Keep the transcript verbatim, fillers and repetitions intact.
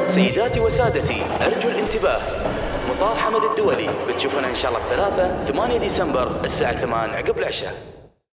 سيداتي وسادتي أرجو الانتباه. مطار حمد الدولي بتشوفنا إن شاء الله بثلاثة ثمانية ديسمبر الساعة ثمانية عقب العشاء.